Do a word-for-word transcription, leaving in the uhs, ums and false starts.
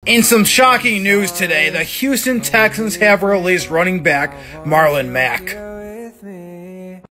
In some shocking news today, the Houston Texans have released running back Marlon Mack.